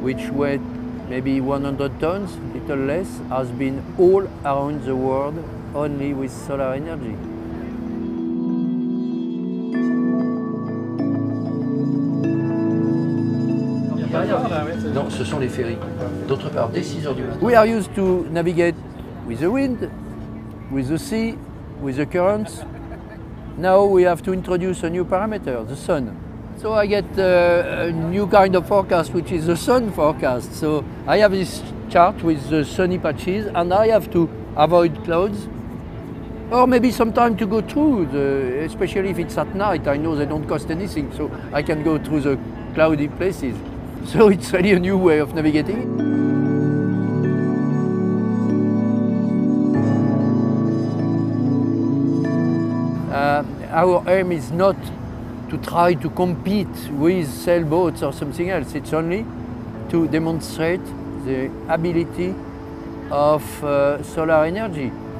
which weigh maybe 100 tons, little less, has been all around the world only with solar energy. Non, ce sont les ferries. D'autre part, dès 6 heures du matin. We are used to navigate with the wind, with the sea, with the currents. Now we have to introduce a new parameter, the sun. So I get a new kind of forecast, which is the sun forecast. So I have this chart with the sunny patches, and I have to avoid clouds, or maybe some time to go through, especially if it's at night. I know they don't cost anything, so I can go through the cloudy places. So it's really a new way of navigating. Our aim is not to try to compete with sailboats or something else. It's only to demonstrate the ability of solar energy.